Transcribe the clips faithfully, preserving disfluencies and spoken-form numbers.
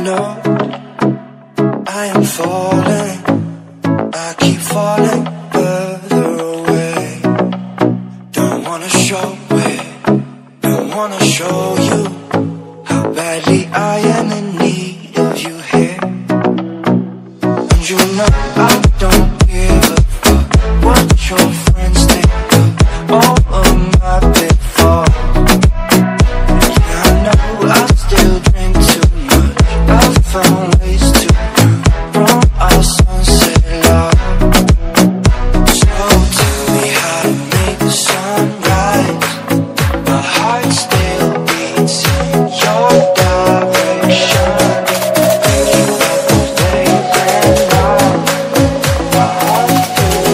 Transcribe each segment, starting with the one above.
know I am falling, I keep falling further away. Don't wanna show it, don't wanna show you how badly I am in need of you here. And you know I don't give a fuck what your friends think of all of my pitfalls. Yeah, I know I still drink too much, I've found ways to run from our sunset love. So tell me how to make the sun rise. My heart still beats in your direction. Pick you up those days and nights. My heart still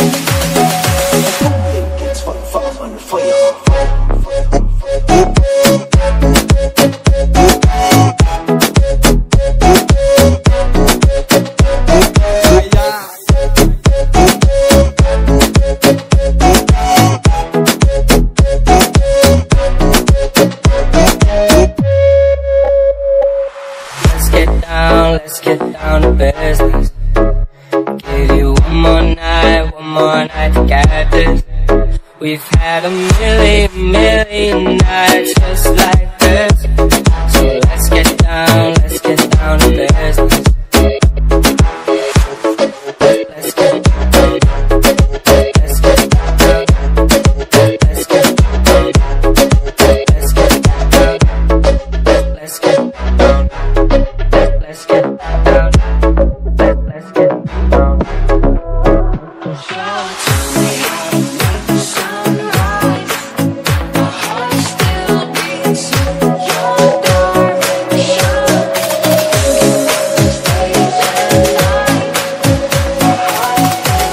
gets fucked five hundred for you. Let's get down to business. Give you one more night, one more night to get this. We've had a million, million nights just like this. So let's get down, let's get down to business. Let's get down, let's get down, let's get down, let's get down, let's get down. Let's get down, let, let's get down. Tell me how to make the sunrise. My heart still beats in your direction. These days and nights, my heart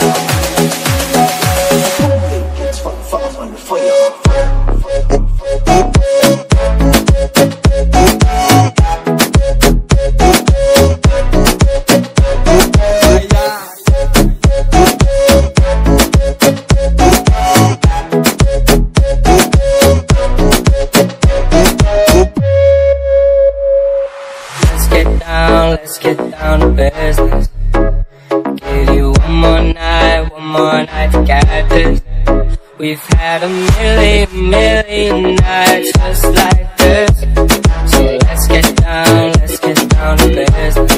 gets fucked five hundred for you. Let's get down to business. Give you one more night, one more night to get this. We've had a million, million nights just like this. So let's get down, let's get down to business.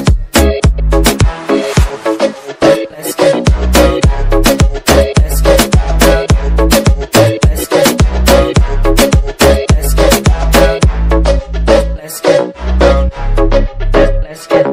Let's get down, let's get down, let's get down, let's get down, let's get down, let's get